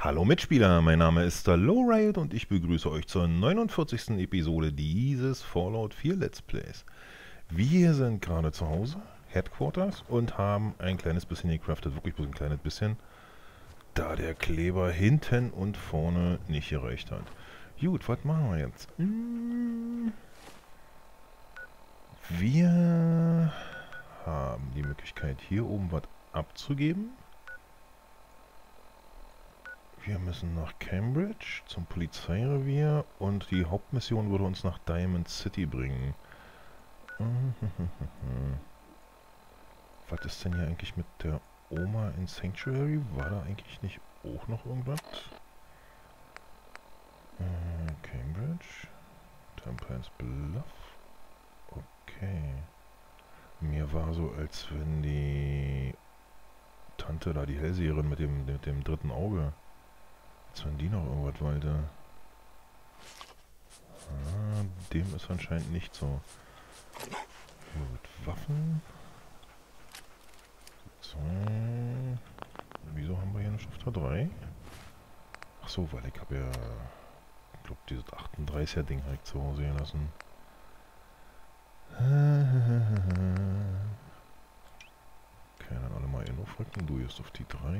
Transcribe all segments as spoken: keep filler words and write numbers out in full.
Hallo Mitspieler, mein Name ist der Lowride und ich begrüße euch zur neunundvierzigsten Episode dieses Fallout vier Let's Plays. Wir sind gerade zu Hause, Headquarters, und haben ein kleines bisschen gecraftet, wirklich bloß ein kleines bisschen, da der Kleber hinten und vorne nicht gereicht hat. Gut, was machen wir jetzt? Wir haben die Möglichkeit, hier oben was abzugeben. Wir müssen nach Cambridge zum Polizeirevier und die Hauptmission würde uns nach Diamond City bringen. Was ist denn hier eigentlich mit der Oma in Sanctuary? War da eigentlich nicht auch noch irgendwas? Äh, Cambridge? Temperance Bluff? Okay. Mir war so, als wenn die Tante da, die Hellseherin mit dem, mit dem dritten Auge, als wenn die noch irgendwas wollte. Ah, dem ist anscheinend nicht so. Gut, Waffen. So. Wieso haben wir hier eine Schufter drei? Ach so, weil ich habe ja, ich glaube, dieses achtunddreißiger Ding habe ich zu Hause gelassen. Okay, dann alle mal in aufrücken. Du gehst auf die drei.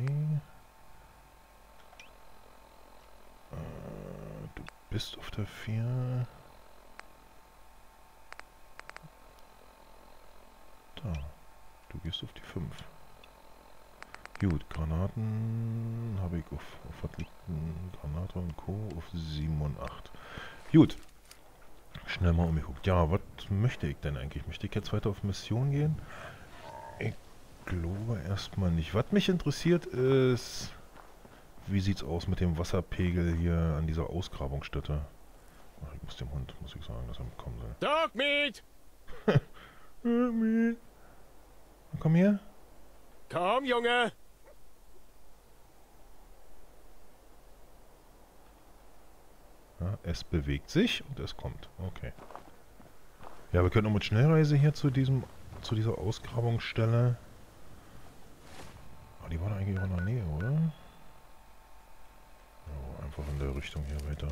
Äh, du bist auf der vier. Da. Du gehst auf die fünf. Gut, Granaten habe ich auf, auf was liegt denn? Granate und Co. auf sieben und acht. Gut. Schnell mal umgeguckt. Ja, was möchte ich denn eigentlich? Möchte ich jetzt weiter auf Mission gehen? Ich glaube erstmal nicht. Was mich interessiert ist, wie sieht's aus mit dem Wasserpegel hier an dieser Ausgrabungsstätte? Ach, ich muss dem Hund, muss ich sagen, dass er kommen soll. Dogmeat! Dogmeat! Komm her. Komm, Junge! Ja, es bewegt sich und es kommt. Okay. Ja, wir können auch mit Schnellreise hier zu diesem, zu dieser Ausgrabungsstelle. Ah, die war da eigentlich auch in der Nähe, oder? Ja, einfach in der Richtung hier weiter.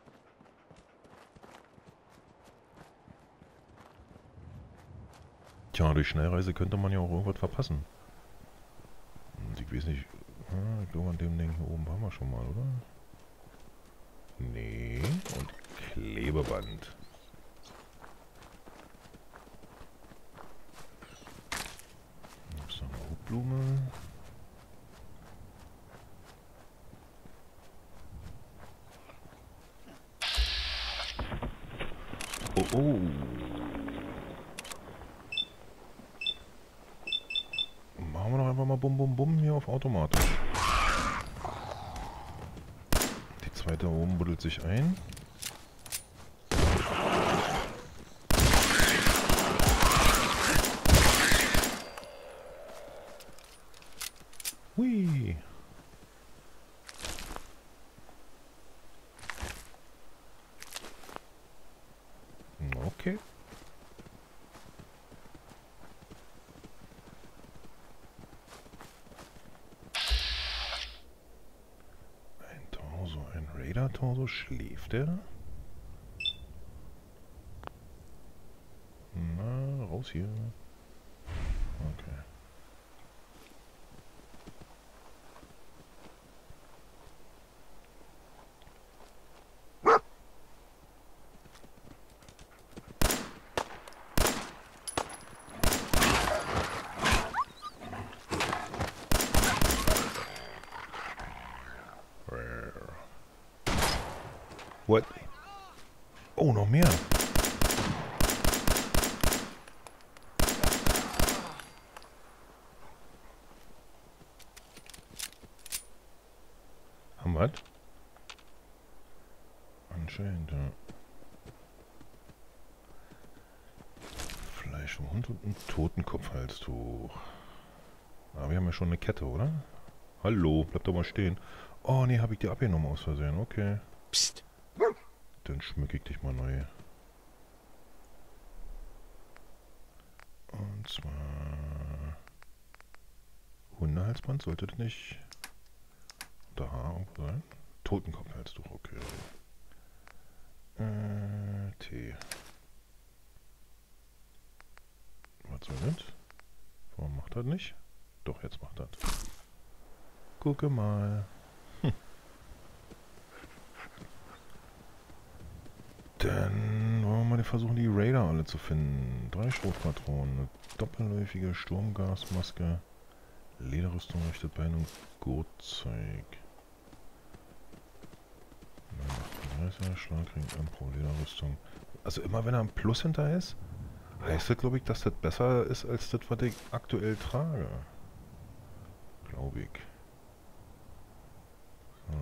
Tja, durch Schnellreise könnte man ja auch irgendwas verpassen. Und ich weiß nicht, ah, ich glaube an dem Ding hier oben waren wir schon mal, oder? Nee, und Klebeband. Da ist noch eine Hutblume. Oh, oh. Machen wir doch einfach mal Bum Bum Bum hier auf automatisch. Die zweite oben buddelt sich ein. Hui. Okay. Ein Torso, ein Raider-Torso. Schläft er? Na, raus hier. Okay. What? Oh, noch mehr. Haben wir was? Anscheinend, ja. Fleisch vom Hund und ein Totenkopfhalstuch. Aber wir haben ja schon eine Kette, oder? Hallo, bleib doch mal stehen. Oh, nee, habe ich die abgenommen aus Versehen. Okay. Psst! Dann schmücke ich dich mal neu. Und zwar... Hundehalsband sollte das nicht... Da irgendwo sein. Totenkopfhalstuch, okay. Äh, T. Was soll das? Warum macht das nicht? Doch, jetzt macht das. Gucke mal. Hm. Dann wollen wir mal versuchen, die Raider alle zu finden. Drei Schrotpatronen, eine doppelläufige Sturmgasmaske, Lederrüstung, rechte Bein und Gurtzeug. achtunddreißiger Schlagring, Impro, Lederrüstung. Also immer wenn er ein Plus hinter ist, heißt das, glaube ich, dass das besser ist als das, was ich aktuell trage. Glaube ich. So.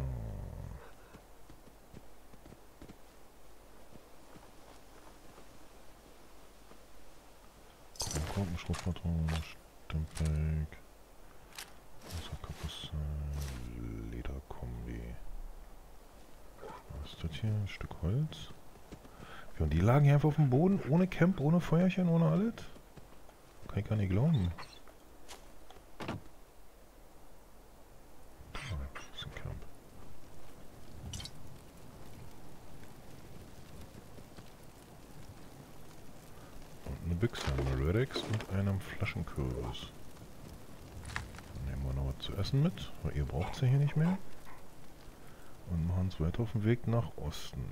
Kronkorken, Schrotpatronen, Stempel, Wasserkapuze, Lederkombi. Was ist das hier? Ein Stück Holz. Ja, und die lagen hier einfach auf dem Boden, ohne Camp, ohne Feuerchen, ohne alles? Kann ich gar nicht glauben. Ah, das ist ein Camp. Und eine Büchse, eine Redex und einem Flaschenkürbis. Dann nehmen wir noch was zu essen mit, weil ihr braucht sie hier nicht mehr. Und machen uns weiter auf den Weg nach Osten.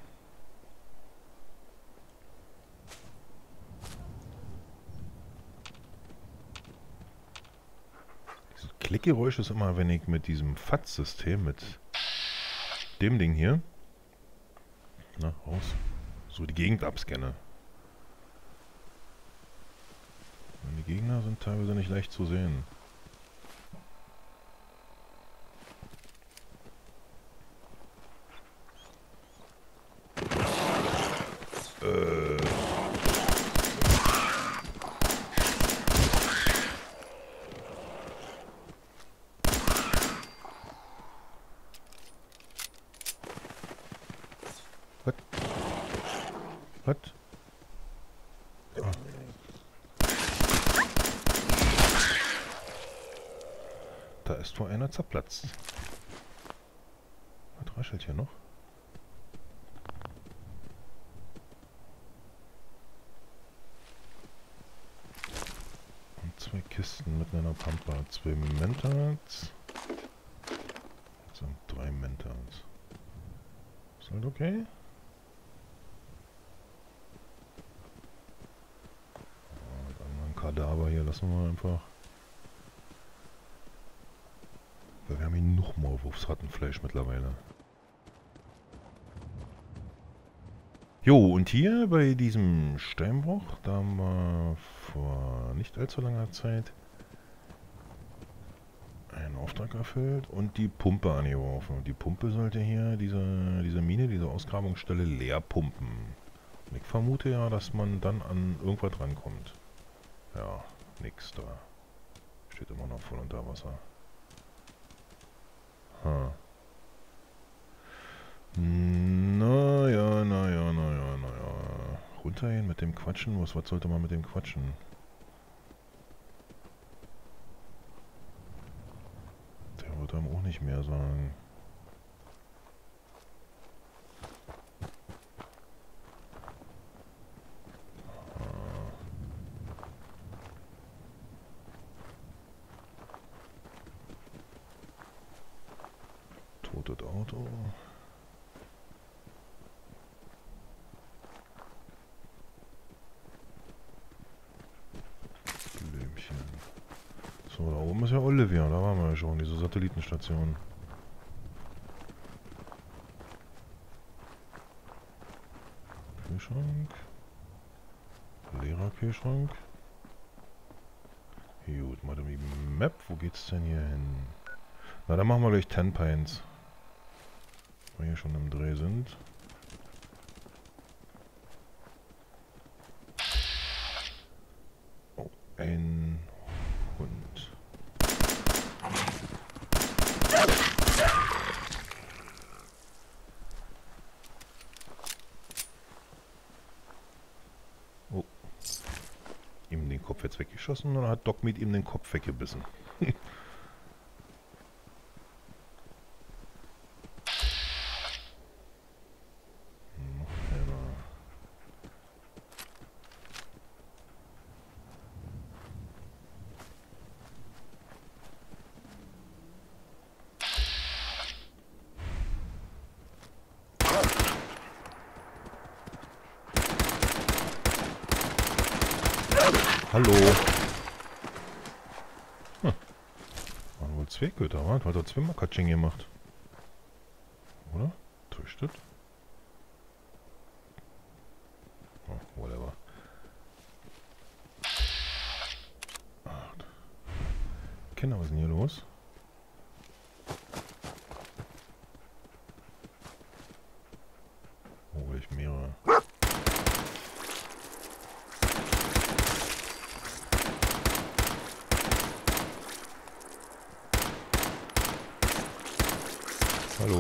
Dieses Klickgeräusch ist immer, wenn ich mit diesem F A T-System, mit dem Ding hier, na, raus, so die Gegend abscanne. Und die Gegner sind teilweise nicht leicht zu sehen. Äh. Was? Was? Ah. Da ist wohl einer zerplatzt. Was raschelt hier noch? Und zwei Kisten mit einer Pampa. Zwei Mentats. Jetzt sind drei Mentats. Ist halt okay. Oh, dann ein Kadaver hier lassen wir einfach. Weil wir haben hier noch Maulwurfsrattenfleisch mittlerweile. Jo, und hier bei diesem Steinbruch, da haben wir vor nicht allzu langer Zeit einen Auftrag erfüllt und die Pumpe angeworfen. Die Pumpe sollte hier diese, diese Mine, diese Ausgrabungsstelle leer pumpen. Und ich vermute ja, dass man dann an irgendwas rankommt. Ja, nix da. Steht immer noch voll unter Wasser. Ha. Naja, naja, naja, naja. Runtergehen mit dem Quatschen? Was, was sollte man mit dem Quatschen? Der wird einem auch nicht mehr sagen. Totes Auto. Blümchen. So, da oben ist ja Olivia, da waren wir ja schon, diese Satellitenstation. Kühlschrank. Leerer Kühlschrank. Gut, mal die Map, wo geht's denn hier hin? Na, dann machen wir gleich zehn Pints. Wenn wir hier schon im Dreh sind. Oh, ein Hund. Oh. Ihm den Kopf jetzt weggeschossen oder hat Doc mit ihm den Kopf weggebissen? Hallo. Hm. Waren wohl zwei Köter, wa? Hat er zweimal Katsching gemacht. Oder? Täuscht das? Oh, whatever. Ach. Kinder, was ist denn hier los? Oh, ich mehrere. Hallo.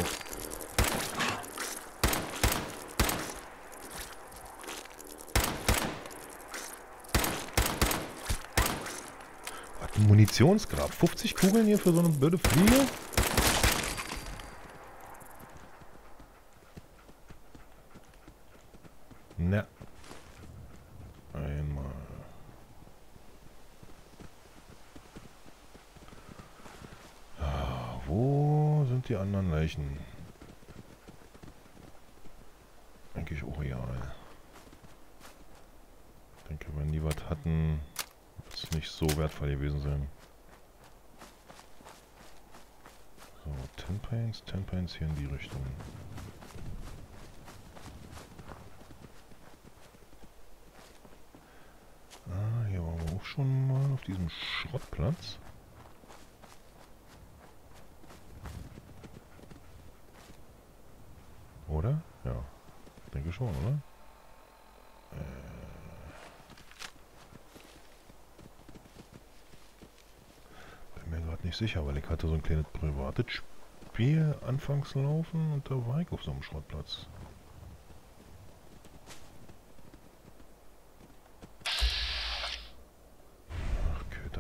Was ein Munitionsgrab? fünfzig Kugeln hier für so eine blöde Fliege? Ne. Einmal. Ah, wo sind die anderen Leichen? Eigentlich auch real. Ich denke, wenn die was hatten, wird es nicht so wertvoll gewesen sein. So, zehn Paints, zehn Paints hier in die Richtung. Ah, hier waren wir auch schon mal auf diesem Schrottplatz. Oder? Ja. Denke schon, oder? Äh. Bin mir gerade nicht sicher, weil ich hatte so ein kleines privates Spiel anfangs laufen und da war ich auf so einem Schrottplatz. Ach, Köter.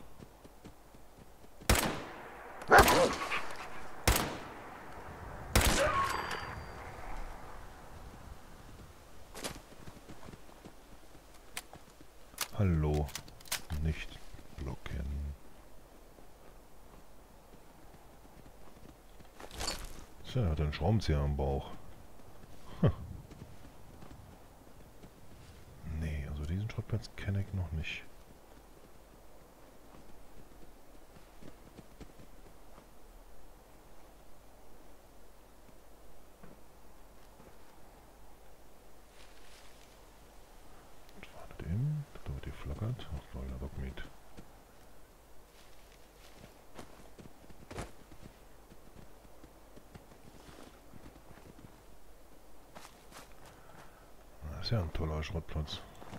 Hallo. Nicht blocken. Tja, er hat einen Schraubenzieher am Bauch. Hm. Nee, also diesen Schrottplatz kenne ich noch nicht. Was war das eben? Da wird geflackert. Ach lol, da wird mit. Das ist ja ein toller Schrottplatz.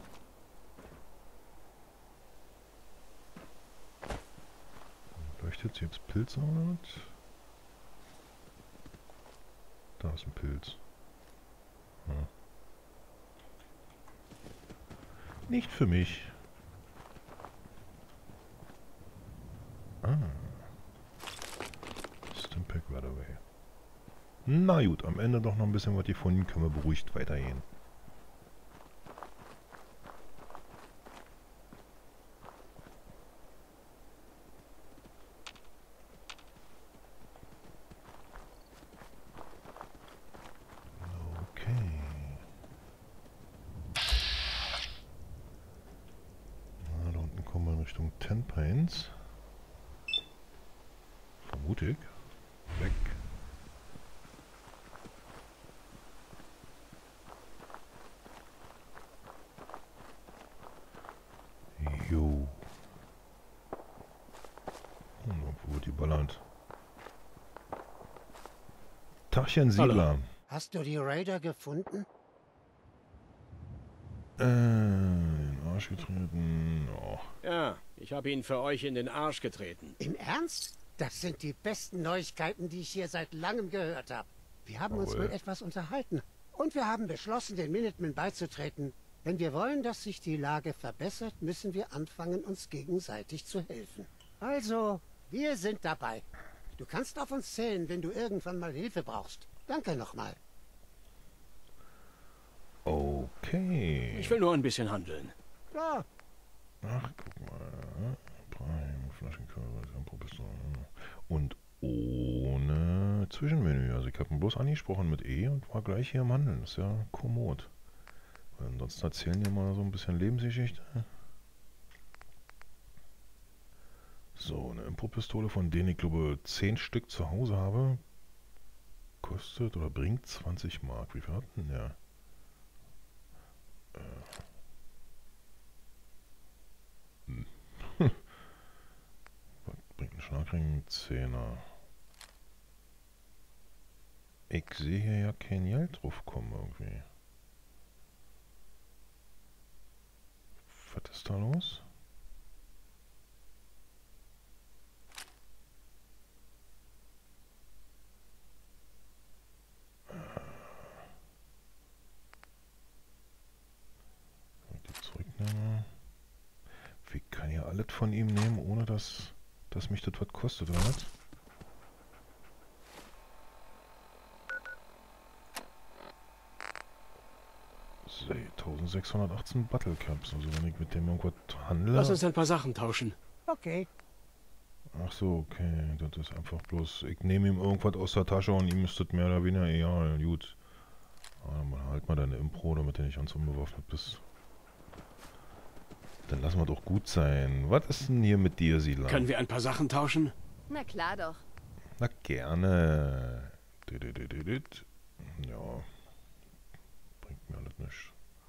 Leuchtet hier jetzt Pilze oder was? Da ist ein Pilz. Hm. Nicht für mich. Ah. Stimpack right away. Na gut, am Ende doch noch ein bisschen was gefunden, können wir beruhigt weitergehen. Okay. Na, da unten kommen wir in Richtung Ten Pines. Vermute ich. Weg. Jo. Hm, wo wird die ballert? Tachchen Siedler. Hast du die Raider gefunden? Äh, in den Arsch getreten. Oh. Ja, ich habe ihn für euch in den Arsch getreten. Im Ernst? Das sind die besten Neuigkeiten, die ich hier seit langem gehört habe. Wir haben uns Jawohl. mal etwas unterhalten. Und wir haben beschlossen, den Minutemen beizutreten. Wenn wir wollen, dass sich die Lage verbessert, müssen wir anfangen, uns gegenseitig zu helfen. Also, wir sind dabei. Du kannst auf uns zählen, wenn du irgendwann mal Hilfe brauchst. Danke nochmal. Okay. Ich will nur ein bisschen handeln. Ja, Ach, guck mal. Prime, Flaschenkörper, Professor. Und ohne Zwischenmenü. Also ich habe ihn bloß angesprochen mit E und war gleich hier am Handeln. Das ist ja kommod. Weil ansonsten erzählen die mal so ein bisschen Lebensgeschichte. So, eine Impro-Pistole, von denen ich glaube zehn Stück zu Hause habe, kostet oder bringt zwanzig Mark. Wie viel hat denn der? Äh. Hm. Was bringt ein Schlagring? Zehner. Ich sehe hier ja kein Geld drauf kommen irgendwie. Was ist da los? Die zurücknehmen. Wie kann ich alles von ihm nehmen, ohne dass, dass mich das was kostet, oder was? So, eintausendsechshundertachtzehn Battle Caps, also wenn ich mit dem irgendwas handle... Lass uns ein paar Sachen tauschen. Okay. Ach so, okay, das ist einfach bloß... Ich nehme ihm irgendwas aus der Tasche und ihm ist das mehr oder weniger egal, gut. Aber halt mal deine Impro, damit du nicht ganz unbewaffnet bist. Dann lassen wir doch gut sein. Was ist denn hier mit dir, Siedler? Können wir ein paar Sachen tauschen? Na klar doch. Na gerne. Ja. Bringt mir alles nichts.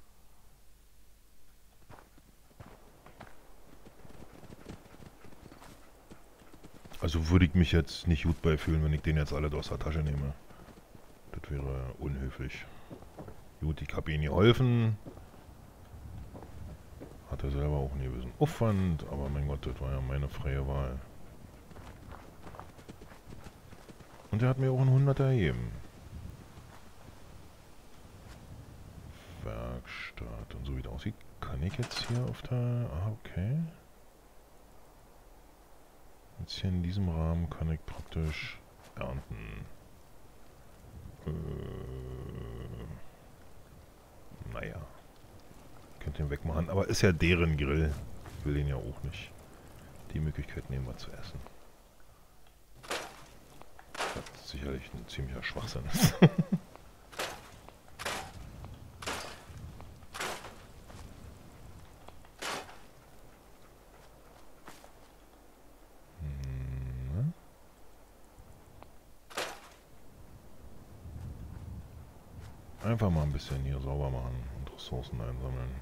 Also würde ich mich jetzt nicht gut beifühlen, wenn ich den jetzt alle aus der Tasche nehme. Das wäre unhöflich. Gut, ich habe ihm geholfen. Hat er selber auch einen gewissen Aufwand, aber mein Gott, das war ja meine freie Wahl. Und er hat mir auch einen Hunderter ergeben. Werkstatt. Und so wie das aussieht, kann ich jetzt hier auf der... Ah, okay. Jetzt hier in diesem Rahmen kann ich praktisch ernten. Äh, naja. Könnt ihr ihn wegmachen. Aber ist ja deren Grill. Ich will den ja auch nicht. Die Möglichkeit nehmen wir zu essen. Was sicherlich ein ziemlicher Schwachsinn ist. Einfach mal ein bisschen hier sauber machen und Ressourcen einsammeln.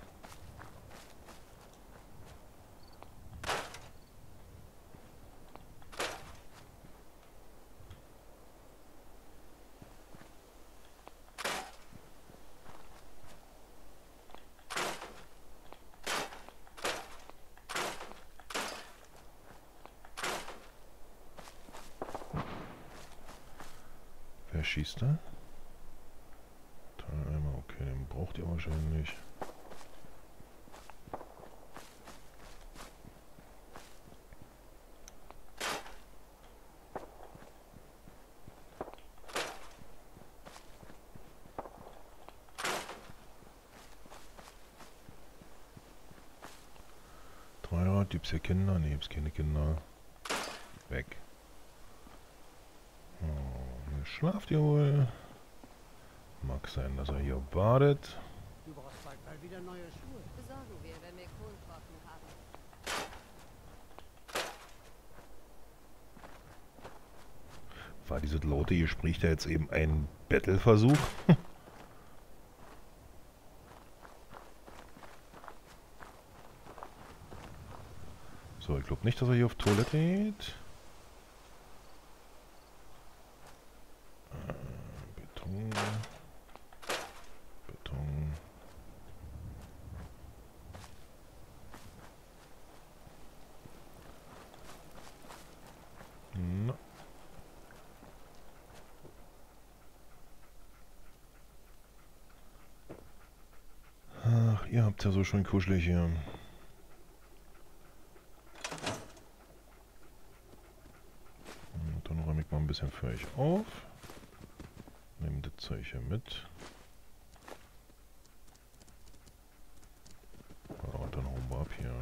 Wer schießt da? Einmal, okay, den braucht ihr wahrscheinlich. Dreirad, gibt's hier Kinder? Ne, gibt's keine Kinder. Weg. Oh, hier schlaft ihr wohl. Mag sein, dass er hier badet. Du brauchst bald mal wieder neue Schuhe. Besorgen wir, wenn wir Kronkorken haben. War dieses laute Gespräch da jetzt eben ein Battle-Versuch? So, ich glaube nicht, dass er hier auf Toilette geht. Äh, Beton. Beton. Na. Ach, ihr habt ja so schön kuschelig hier. Und dann räume ich mal ein bisschen für euch auf. Nehmt das Zeug hier mit. Und dann hauen wir ab hier.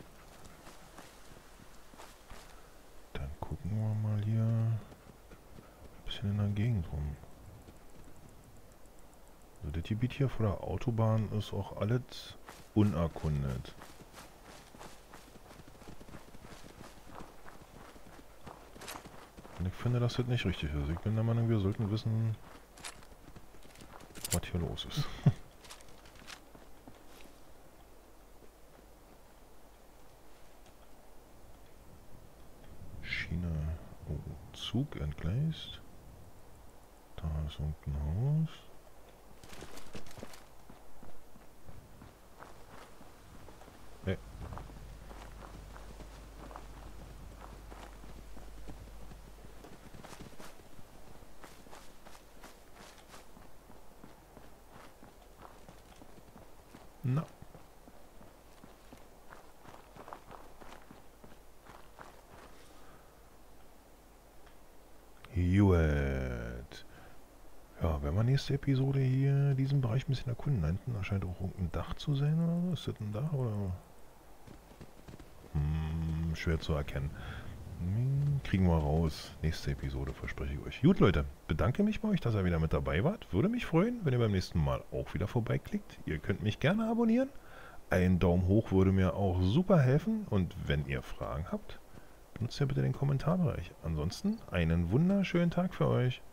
Dann gucken wir mal hier ein bisschen in der Gegend rum. Also das Gebiet hier vor der Autobahn ist auch alles unerkundet. Und ich finde, dass das nicht richtig ist. Ich bin der Meinung, wir sollten wissen, was hier los ist. Schiene. Oh, Zug entgleist. Da ist unten ein Haus. Hey. Na. Gut. Ja, wenn wir nächste Episode hier diesen Bereich ein bisschen erkunden. Da hinten erscheint auch irgendein Dach zu sein, oder? Ist das ein Dach, oder? Hm, schwer zu erkennen. Hm, kriegen wir raus. Nächste Episode, verspreche ich euch. Gut, Leute, bedanke mich bei euch, dass ihr wieder mit dabei wart. Würde mich freuen, wenn ihr beim nächsten Mal auch wieder vorbeiklickt. Ihr könnt mich gerne abonnieren. Ein Daumen hoch würde mir auch super helfen. Und wenn ihr Fragen habt, nutzt ja bitte den Kommentarbereich. Ansonsten einen wunderschönen Tag für euch.